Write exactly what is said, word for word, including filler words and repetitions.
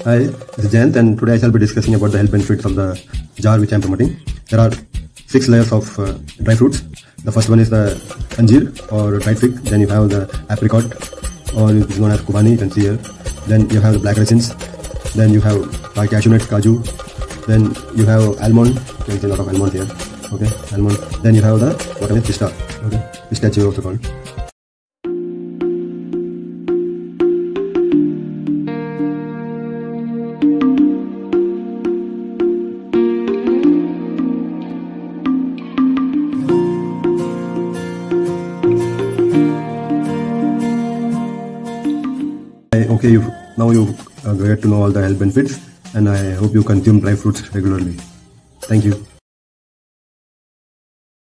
Hi, this is Jayanth, and today I shall be discussing about the health benefits of the jar which I am promoting. There are six layers of uh, dry fruits. The first one is the anjeer or dried fig. Then you have the apricot, or it is known as kubani, you can see here. Then you have the black raisins. Then you have uh, cashew nuts, kaju. Then you have almond. You can see a lot of almond here. Okay, almond. Then you have the watermelon pista. Okay, pistachio also called. Okay, you now you uh, get to know all the health benefits, and I hope you consume dry fruits regularly. Thank you.